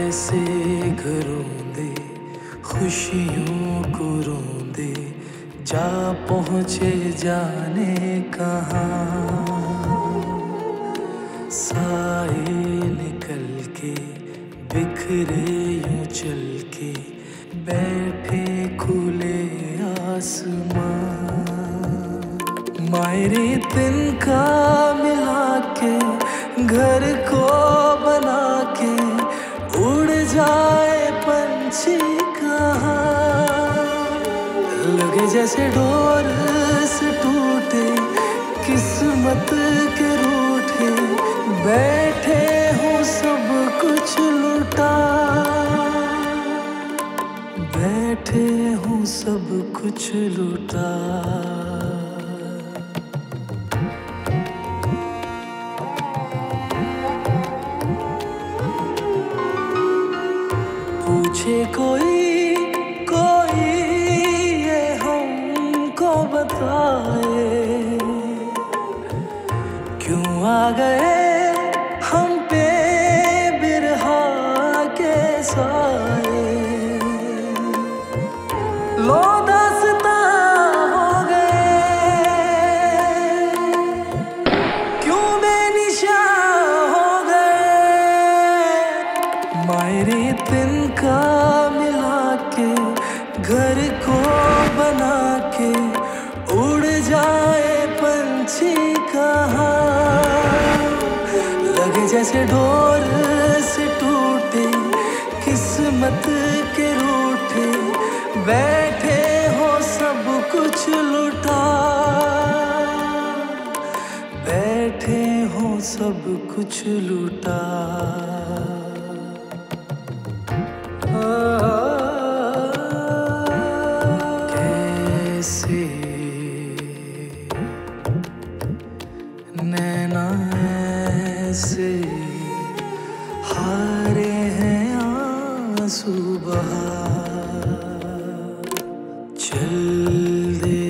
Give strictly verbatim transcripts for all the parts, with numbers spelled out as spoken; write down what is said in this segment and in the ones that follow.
कैसे घरों दे खुशियों को रोंदे, जा पहुँचे जाने कहाँ। साए निकल के बिखरे यूं चल के, बैठे खुले आसमां। मायरे तिनका मिला के घर को बना के, उड़ जाए पंछी कहाँ। लगे जैसे डोर से टूटे किस्मत के रूठे, बैठे हूँ सब कुछ लुटा, बैठे हूँ सब कुछ लुटा। पूछे कोई कोई ये हमको बताए, क्यों आ गए हम पे बिरहा के साए। लो दास्तां हो गए, क्यों बेनिशां हो गए। मायरे तिनका मिला के घर को बना के, उड़ जाए पंछी कहाँ। लगे जैसे डोर से टूटे किस्मत के रूठे, बैठे हो सब कुछ लुटा, बैठे हो सब कुछ लुटा। कैसे नैना ऐसे हारे हैं आंसू बहा, चल दे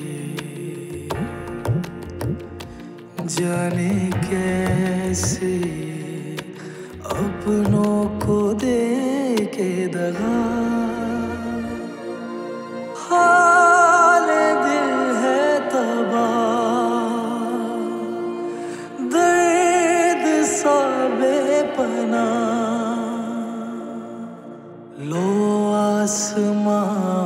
जाने कैसे अपनों को दे के दगा। हाल दिल है तबाह, दर्द सा बेपनाह। लो आसमां